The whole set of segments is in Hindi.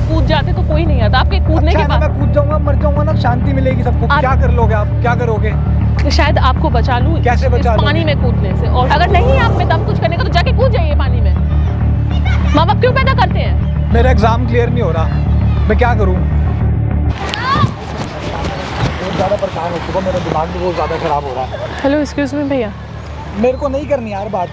कूद जाते तो कोई नहीं आता, आपके कूदने के बाद मैं कूद जाऊंगा, मर जाऊंगा ना, शांति मिलेगी सबको। क्या कर लोगे आप, क्या करोगे? शायद आपको बचा लूं कैसे बचा लूं? पानी में कूदने से। और अगर नहीं आप में दम कुछ करने का तो जाके कूद जाइए पानी में। माँ बाप क्यों पैदा करते हैं? मेरा एग्जाम क्लियर नहीं हो रहा, मैं क्या करूं? बहुत ज़्यादा परेशान हो चुका, मेरा दिमाग भी बहुत ज़्यादा ख़राब हो रहा है। हेलो एक्सक्यूज मी भैया। मेरे को नहीं करनी यार बात।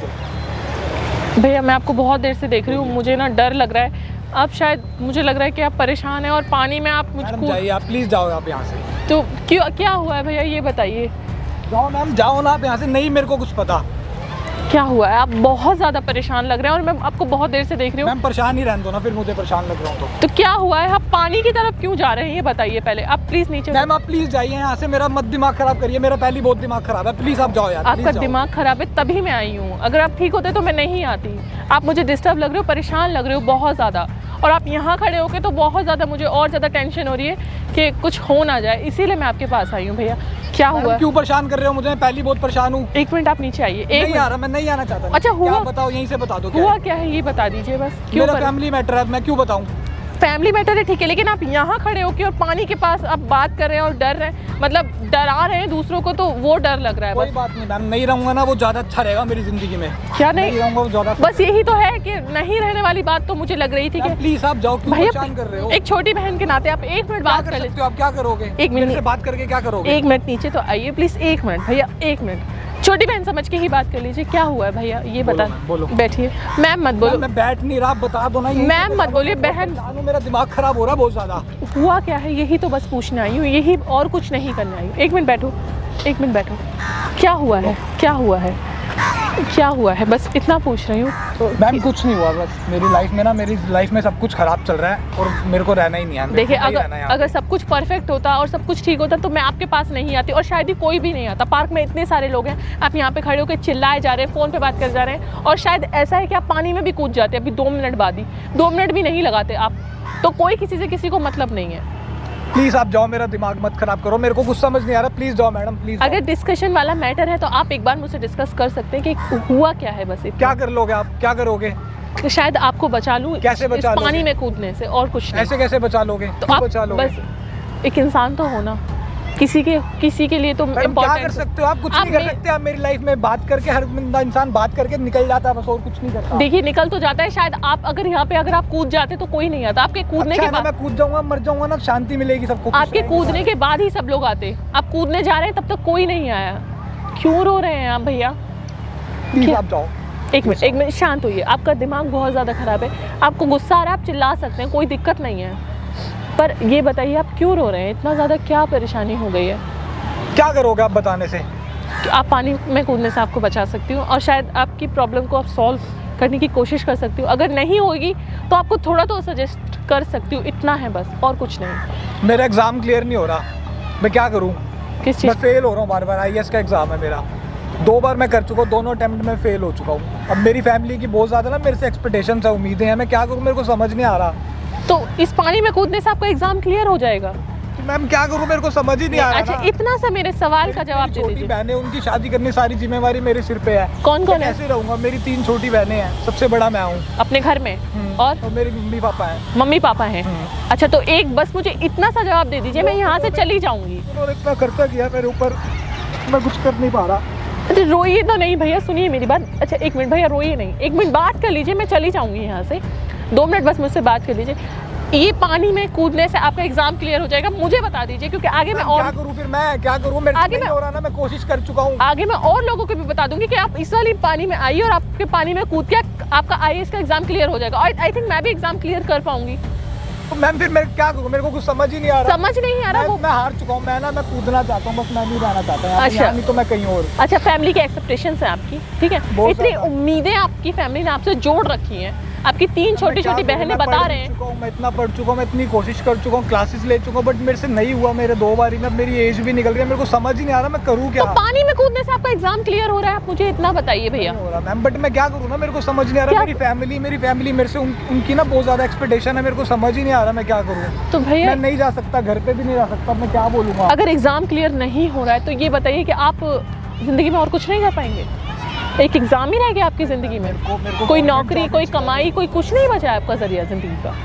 भैया मैं आपको बहुत देर से देख रही हूँ, मुझे ना डर लग रहा है। आप शायद, मुझे लग रहा है कि आप परेशान हैं और पानी में आप मुझको। जाइए आप, प्लीज़ जाओ आप यहाँ से। तो क्यों, क्या हुआ है भैया ये बताइए। जाओ मैम, जाओ ना आप यहाँ से। नहीं, मेरे को कुछ पता क्या हुआ है? आप बहुत ज़्यादा परेशान लग रहे हैं और मैं आपको बहुत देर से देख रही हूँ। मैम परेशान ही रहने दो ना, फिर मुझे परेशान लग रहा हूँ तो क्या हुआ है? आप पानी की तरफ क्यों जा रहे हैं ये बताइए पहले। आप प्लीज़ नीचे। मैम आप प्लीज़ जाइए यहाँ से, मेरा मत दिमाग ख़राब करिए, मेरा पहले बहुत दिमाग ख़राब है। प्लीज़ आप जाओ यार। आपका दिमाग ख़राब है तभी मैं आई हूँ, अगर आप ठीक होते तो मैं नहीं आती। आप मुझे डिस्टर्ब लग रहे हो, परेशान लग रहे हो बहुत ज़्यादा, और आप यहाँ खड़े होके तो बहुत ज़्यादा मुझे और ज़्यादा टेंशन हो रही है कि कुछ हो ना जाए, इसीलिए मैं आपके पास आई हूँ। भैया क्या हुआ? क्यों परेशान कर रहे हो मुझे? मैं पहले बहुत परेशान हूँ। एक मिनट आप नीचे आइए। नहीं आ रहा, मैं नहीं आना चाहता। अच्छा हुआ? बताओ, यहीं से बता दो हुआ क्या है ये बता दीजिए बस। क्यों? मेरा फैमिली मैटर है, मैं क्यों बताऊँ? फैमिली मैटर है ठीक है, लेकिन आप यहाँ खड़े होके और पानी के पास आप बात कर रहे हैं और डर रहे हैं, मतलब डरा रहे हैं दूसरों को, तो वो डर लग रहा है। कोई बात नहीं मैम, नहीं रहूँगा ना वो ज़्यादा अच्छा रहेगा मेरी ज़िंदगी में। क्या नहीं रहूँगा वो ज़्यादा? बस यही तो है कि नहीं रहने वाली बात तो मुझे लग रही थी कि प्लीज़ आप जाओ, क्यों परेशान कर रहे हो? एक छोटी बहन के नाते आप एक मिनट बात कर लेते हो। आप क्या करोगे? एक मिनट से बात करके क्या करोगे? एक मिनट नीचे तो आइए प्लीज। एक मिनट भैया, एक मिनट, छोटी बहन समझ के ही बात कर लीजिए। क्या हुआ है भैया ये बता। बोलो। बैठिए। मैम मत बोलो। मैं बैठ नहीं रहा, बता दो ना। मैम मत बोलिए बहन। मेरा दिमाग खराब हो रहा है बहुत ज़्यादा। हुआ क्या है यही तो बस पूछने आई हूँ, यही, और कुछ नहीं करने आई हूँ। एक मिनट बैठो, एक मिनट बैठो। क्या हुआ है, क्या हुआ है, क्या हुआ है, बस इतना पूछ रही हूँ। तो मैम कुछ नहीं हुआ, बस मेरी लाइफ में सब कुछ खराब चल रहा है और मेरे को रहना ही नहीं है। देखिए अगर सब कुछ परफेक्ट होता और सब कुछ ठीक होता तो मैं आपके पास नहीं आती, और शायद ही कोई भी नहीं आता। पार्क में इतने सारे लोग हैं, आप यहाँ पे खड़े होकर चिल्लाए जा रहे हैं, फ़ोन पे बात कर जा रहे हैं, और शायद ऐसा है कि आप पानी में भी कूद जाते अभी 2 मिनट बाद ही। 2 मिनट भी नहीं लगाते आप, तो कोई किसी से किसी को मतलब नहीं है। प्लीज़ आप जाओ, मेरा दिमाग मत खराब करो, मेरे को कुछ समझ नहीं आ रहा। प्लीज़ जाओ मैडम, प्लीज़। अगर डिस्कशन वाला मैटर है तो आप एक बार मुझसे डिस्कस कर सकते हैं कि हुआ क्या है बस। क्या कर लोगे आप, क्या करोगे? तो शायद आपको बचा लूं। कैसे बचा लोगे? पानी में कूदने से, और कुछ नहीं। ऐसे कैसे बचा लोगे? तो आप बचा लोगे? बस एक इंसान तो होना, किसी के लिए तो इम्पोर्टेंट। क्या कर सकते हो आप? कुछ नहीं कर सकते आप मेरी लाइफ में। बात करके हर इंसान बात करके निकल जाता है बस, और कुछ नहीं करता। देखिए निकल तो जाता है, शायद आप अगर यहाँ पे अगर आप कूद जाते तो कोई नहीं आता। आपके कूदने के बाद मैं कूद जाऊंगा, मर जाऊंगा ना, शांति मिलेगी सबको। आपके कूदने के बाद ही सब लोग आते। आप कूदने जा रहे हैं तब तक कोई नहीं आया। क्यों रो रहे हैं आप भैया? आप जाओ। एक मिनट शांत होइए। आपका दिमाग बहुत ज़्यादा ख़राब है, आपको गुस्सा आ रहा है, आप चिल्ला सकते हैं, कोई दिक्कत नहीं है, पर ये बताइए आप क्यों रो रहे हैं? इतना ज़्यादा क्या परेशानी हो गई है? क्या करोगे आप बताने से? आप पानी में कूदने से आपको बचा सकती हूँ, और शायद आपकी प्रॉब्लम को आप सॉल्व करने की कोशिश कर सकती हूँ। अगर नहीं होगी तो आपको थोड़ा तो सजेस्ट कर सकती हूँ, इतना है बस, और कुछ नहीं। मेरा एग्ज़ाम क्लियर नहीं हो रहा, मैं क्या करूँ? किस चीज़? मैं फेल हो रहा हूँ बार। IAS का एग्ज़ाम है मेरा, 2 बार मैं कर चुका हूँ, दोनों अटेम्प्ट में फेल हो चुका हूँ। अब मेरी फैमिली की बहुत ज़्यादा ना मेरे से एक्सपेक्टेशन है, उम्मीदें हैं, मैं क्या करूँ? मेरे को समझ नहीं आ रहा। तो इस पानी में कूदने से आपका एग्ज़ाम क्लियर हो जाएगा। मैम क्या करूँ, मेरे को समझ ही नहीं आ रहा। अच्छा इतना सा मेरे सवाल का जवाब दे दीजिए। छोटी बहनें, उनकी शादी करनी सारी जिम्मेवारी मेरे सिर पे है। कौन कौन है? कैसे रहूँगा? मेरी 3 छोटी बहनें हैं, सबसे बड़ा मैं हूँ अपने घर में। और मेरे मम्मी पापा हैं। मम्मी पापा हैं। अच्छा तो एक बस मुझे इतना सा जवाब दे दीजिए, मैं यहाँ से चली जाऊँगी। उन्होंने इतना खर्चा किया मेरे ऊपर, मैं कुछ कर नहीं पा रहा। अच्छा रोइए तो नहीं भैया, सुनिए मेरी बात। अच्छा 1 मिनट भैया, रोइए नहीं, 1 मिनट बात कर लीजिए, मैं चली जाऊँगी यहाँ से। 2 मिनट बस मुझसे बात कर लीजिए। ये पानी में कूदने से आपका एग्जाम क्लियर हो जाएगा, मुझे बता दीजिए, क्योंकि आगे मैं और क्या करूं? फिर मैं क्या करूं? मेरे आगे नहीं हो रहा ना, मैं कोशिश कर चुका हूं। आगे मैं और लोगों को भी बता दूंगी कि आप इस वाली पानी में आइए और आपके पानी में कूद के आपका IAS का एग्जाम क्लियर हो जाएगा, और आई थिंक मैं भी एग्जाम क्लियर कर पाऊंगी। तो मैम फिर मैं क्या करूं? मेरे को कुछ समझ ही नहीं आ रहा। समझ नहीं आ रहा? मैं हार चुका हूं। मैं कूदना चाहता हूं, बस मैं नहीं रहना चाहता। अच्छा नहीं तो मैं कहीं और। अच्छा फैमिली की एक्सपेक्टेशंस है आपकी, ठीक है, इतनी उम्मीदें आपकी फैमिली ने आपसे जोड़ रखी हैं। आपकी 3 छोटी बहनें बता रहे हैं। मैं इतना पढ़ चुका हूँ, मैं इतनी कोशिश कर चुका हूँ, क्लासेस ले चुका हूँ, बट मेरे से नहीं हुआ। मेरे 2 बारी में मेरी एज भी निकल गई, मेरे को समझ ही नहीं आ रहा मैं करूँ क्या। तो पानी में कूदने से आपका एग्जाम क्लियर हो रहा है, आप मुझे इतना बताइए भैया। हो रहा मैम, बट मैं क्या करूँ ना, मेरे को समझ नहीं आ रहा। मेरी फैमिली मेरे से उनकी ना बहुत ज्यादा एक्सपेक्टेशन है, मेरे को समझ ही नहीं आ रहा मैं क्या करूँ। तो भैया मैं नहीं जा सकता, घर पे भी नहीं जा सकता, मैं क्या बोलूँगा। अगर एग्जाम क्लियर नहीं हो रहा है तो ये बताइए कि आप जिंदगी में और कुछ नहीं कर पाएंगे? एक एग्जाम ही रह गया आपकी जिंदगी में, कोई नौकरी, कोई कमाई, कोई कुछ नहीं बचा है आपका जरिया जिंदगी का।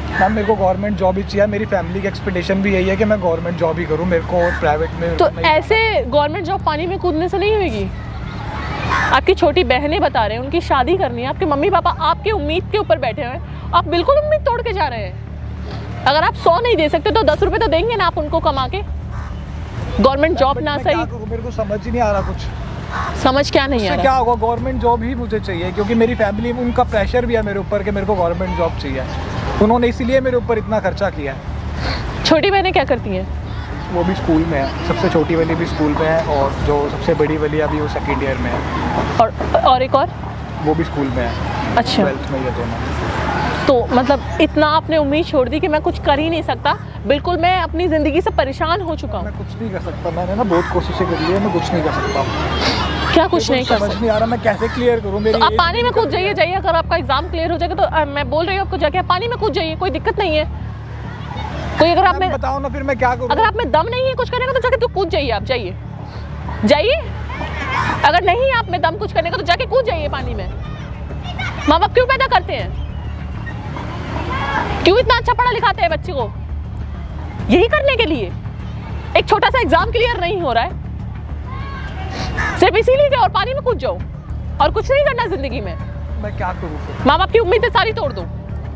मैम मेरे को गवर्नमेंट जॉब ही चाहिए, मेरी फैमिली की एक्सपेक्टेशन भी यही है कि मैं गवर्नमेंट जॉब ही करूँ, मेरे को प्राइवेट में तो ऐसे गवर्नमेंट जॉब पानी में कूदने से नहीं होगी। आपकी छोटी बहनें बता रहे हैं उनकी शादी करनी है, आपके मम्मी पापा आपकी उम्मीद के ऊपर बैठे हुए हैं, आप बिल्कुल उम्मीद तोड़ के जा रहे हैं। अगर आप 100 नहीं दे सकते तो 10 रुपये तो देंगे ना आप उनको कमा के। गवर्नमेंट जॉब ना सही, मेरे को समझ ही नहीं आ रहा कुछ। समझ क्या नहीं आ रहा? क्या होगा, गवर्नमेंट जॉब ही मुझे चाहिए क्योंकि मेरी फैमिली उनका प्रेशर भी है मेरे ऊपर कि मेरे को गवर्नमेंट जॉब चाहिए। उन्होंने इसीलिए मेरे ऊपर इतना खर्चा किया है। छोटी बहनें क्या करती हैं? वो भी स्कूल में है, सबसे छोटी वाली भी स्कूल में है और जो सबसे बड़ी वाली अभी वो 2nd ईयर में है। और एक और? वो भी स्कूल में है। अच्छा, 12th में ये दोनों। तो मतलब इतना आपने उम्मीद छोड़ दी कि मैं कुछ कर ही नहीं सकता, बिल्कुल मैं अपनी ज़िंदगी से परेशान हो चुका हूँ। मैं कुछ नहीं कर सकता, मैंने ना बहुत कोशिशें करी है, मैं कुछ नहीं कर सकता। क्या कुछ नहीं कर सकता? समझ नहीं आ रहा मैं कैसे क्लियर करूँ। तो आप पानी में कूद जाइए, अगर आपका एग्जाम क्लियर हो जाएगा तो मैं बोल रही हूँ आपको जाके आप पानी में कूद जाइए, कोई दिक्कत नहीं है। कोई अगर आप में बताओ ना फिर मैं क्या करूँ? अगर आप में दम नहीं है कुछ करने का तो जाके तो कूद जाइए, आप जाइए। अगर नहीं आप में दम कुछ करने का तो जाके कूद जाइए पानी में। माँ बाप क्यों पैदा करते हैं? क्यों इतना अच्छा पढ़ा लिखाते हैं बच्चे को? यही करने के लिए। एक छोटा सा एग्जाम क्लियर नहीं हो रहा है सिर्फ इसीलिए कि और पानी में कूद जाओ और कुछ नहीं करना जिंदगी में। मैं क्या करूँ फिर? माँ बाप की उम्मीदें सारी तोड़ दो।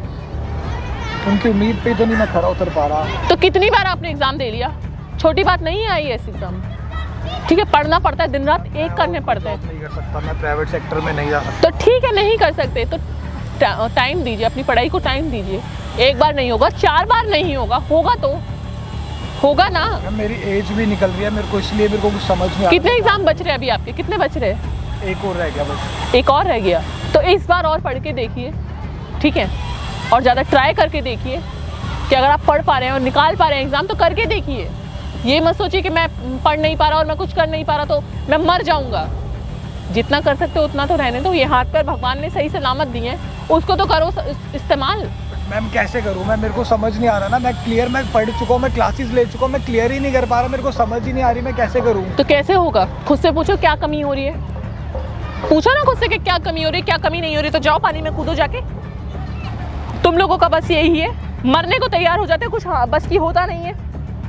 उनकी उम्मीद पे तो नहीं मैं खरा उतर पा रहा। तो कितनी बार आपने एग्जाम दे लिया? छोटी बात नहीं आई ऐसी एग्जाम। ठीक है, पढ़ना पड़ता है, दिन रात एक करने पड़ते हैं। नहीं कर सकता, मैं प्राइवेट सेक्टर में नहीं जा सकता। तो ठीक है, नहीं कर सकते तो टाइम दीजिए, अपनी पढ़ाई को टाइम दीजिए। एक बार नहीं होगा, 4 बार नहीं होगा, होगा तो होगा ना। मेरी एज भी निकल रही है मेरे को, इसलिए मेरे को कुछ समझ नहीं आ रहा। कितने एग्जाम बच रहे हैं अभी आपके? कितने बच रहे हैं? एक और रह गया बस। एक और रह गया तो इस बार और पढ़ के देखिए, ठीक है, और ज़्यादा ट्राई करके देखिए कि अगर आप पढ़ पा रहे हैं और निकाल पा रहे हैं एग्जाम तो करके देखिए। ये मत सोचिए कि मैं पढ़ नहीं पा रहा और मैं कुछ कर नहीं पा रहा तो मैं मर जाऊंगा। जितना कर सकते हो उतना तो रहने दो। ये हाथ पैर भगवान ने सही सलामत दिए हैं, उसको तो करो इस्तेमाल। मैम कैसे करूँ मैं, मेरे को समझ नहीं आ रहा ना। मैं पढ़ चुका हूँ, मैं क्लासेस ले चुका हूँ, मैं क्लियर ही नहीं कर पा रहा। मेरे को समझ ही नहीं आ रही मैं कैसे करूँ। तो कैसे होगा? खुद से पूछो क्या कमी हो रही है, पूछो ना खुद से कि क्या कमी हो रही है, क्या कमी नहीं हो रही। तो जाओ पानी में कूदो जाके। तुम लोगों का बस यही है, मरने को तैयार हो जाते हैं, कुछ बस की होता नहीं है।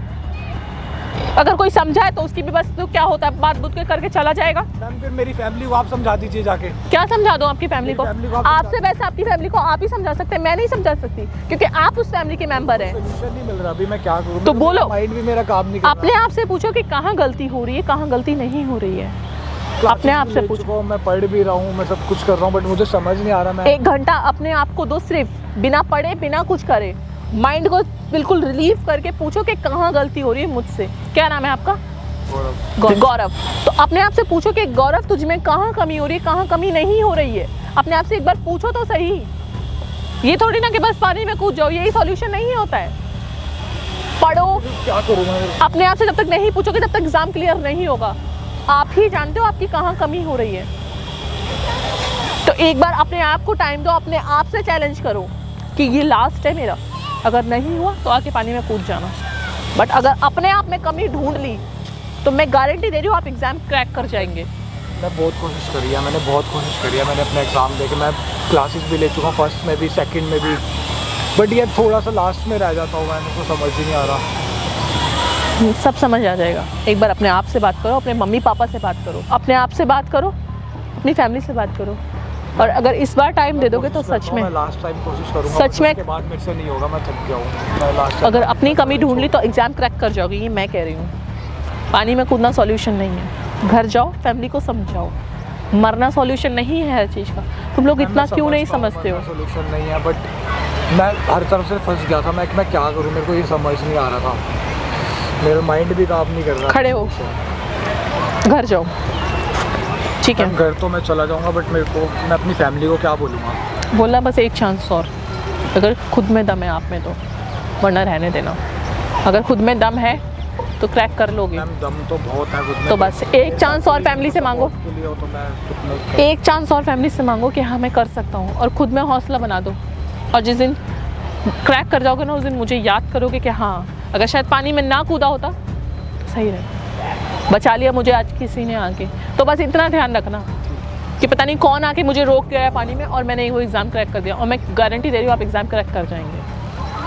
अगर कोई समझाए तो उसकी भी बस तो क्या होता है, बात बुत के करके चला जाएगा। मैम फिर मेरी फैमिली को आप समझा दीजिए जाके। क्या समझा दो आपकी फैमिली को? आपसे समझा। वैसे आपकी फैमिली को आप ही समझा सकते हैं, मैं नहीं समझा सकती क्योंकि आप उस फैमिली के मेंबर हैं। सोल्यूशन नहीं मिल रहा अभी, मैं क्या करूँ? तो बोलो, माइंड भी मेरा काम नहीं कर रहा। अपने आप से पूछो कि कहाँ गलती हो रही है, कहाँ गलती नहीं हो रही है। अपने आप से पूछो। मैं पढ़ भी रहा हूँ, मैं सब कुछ कर रहा हूँ, बट मुझे समझ नहीं आ रहा। मैं 1 घंटा अपने आप को दो, सिर्फ बिना पढ़े बिना कुछ करे, माइंड को बिल्कुल रिलीव करके पूछो कि कहाँ गलती हो रही है मुझसे। क्या नाम है आपका? गौरव। तो अपने आप से पूछो कि गौरव तुझ में कहाँ कमी हो रही है, कहाँ कमी नहीं हो रही है। अपने आप से एक बार पूछो तो सही। ये थोड़ी ना कि बस पानी में कूद जाओ, यही सॉल्यूशन नहीं होता है। पढ़ो। क्या करूँ मैं? अपने आप से जब तक नहीं पूछोगे तब तक एग्जाम क्लियर नहीं होगा। आप ही जानते हो आपकी कहाँ कमी हो रही है। तो एक बार अपने आप को टाइम दो, अपने आप से चैलेंज करो कि ये लास्ट है मेरा, अगर नहीं हुआ तो आके पानी में कूद जाना। बट अगर अपने आप में कमी ढूंढ ली तो मैं गारंटी दे रही हूँ आप एग्जाम क्रैक कर जाएंगे। मैं बहुत कोशिश करी है, मैंने बहुत कोशिश करी है। मैंने अपना एग्ज़ाम दे के मैं क्लासेस भी ले चुका हूँ, फर्स्ट में भी, सेकंड में भी, बट ये थोड़ा सा लास्ट में रह जाता हूँ। मेरे को समझ ही नहीं आ रहा। सब समझ आ जाएगा। एक बार अपने आप से बात करो, अपने मम्मी पापा से बात करो, अपने आप से बात करो, अपनी फैमिली से बात करो। और अगर इस बार टाइम दे दोगे तो सच में, मैं लास्ट टाइम कोशिश करूँगा। सच में उसके बाद मेरे से नहीं होगा, मैं थक गया हूँ। मैं लास्ट अगर अपनी कमी ढूंढ ली तो एग्जाम क्रैक कर जाओगे, ये मैं कह रही हूँ। पानी में कूदना सॉल्यूशन नहीं है। घर जाओ, फैमिली को समझाओ, मरना सॉल्यूशन नहीं है हर चीज़ का। तुम लोग इतना क्यों नहीं समझते हो? सॉल्यूशन नहीं है, बट मैं हर तरफ से फंस गया था। मैं क्या करूँ, मेरे को ये समझ नहीं आ रहा था। मेरा माइंड भी काम नहीं कर रहा। खड़े हो, घर जाओ, ठीक है? घर तो मैं चला जाऊँगा, बट मैं अपनी फैमिली को क्या बोलूँगा? बोला बस एक चांस और, अगर खुद में दम है आप में तो, वरना रहने देना। अगर खुद में दम है तो क्रैक कर लोगे। दम तो बहुत है खुद में। तो बस एक चांस और फैमिली से मांगो, एक चांस और फैमिली से मांगो कि हाँ मैं कर सकता हूँ, और खुद में हौसला बना दो। और जिस दिन क्रैक कर जाओगे ना, उस दिन मुझे याद करोगे कि हाँ अगर शायद पानी में ना कूदा होता तो सही रहे, बचा लिया मुझे आज किसी ने आके। तो बस इतना ध्यान रखना कि पता नहीं कौन आके मुझे रोक गया है पानी में और मैंने वो एग्ज़ाम क्रैक कर दिया। और मैं गारंटी दे रही हूँ आप एग्ज़ाम क्रैक कर जाएंगे।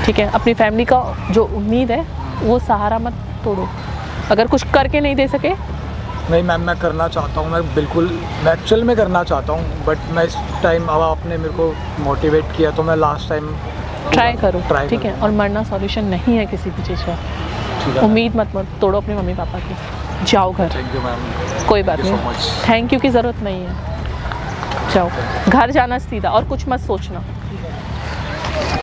ठीक है, अपनी फैमिली का जो उम्मीद है वो सहारा मत तोड़ो। अगर कुछ करके नहीं दे सके, नहीं मैम, मैं करना चाहता हूँ, मैं बिल्कुल, मैं एक्चुअल में करना चाहता हूँ, बट मैं इस टाइम, अब आपने मेरे को मोटिवेट किया तो मैं लास्ट टाइम ट्राई करो, ठीक है। और मरना सॉल्यूशन नहीं है किसी भी चीज़ का। उम्मीद मत तोड़ो अपने मम्मी पापा की, जाओ घर। थैंक यू मैम, कोई बात नहीं, थैंक यू की ज़रूरत नहीं है, जाओ घर, जाना सीधा, और कुछ मत सोचना।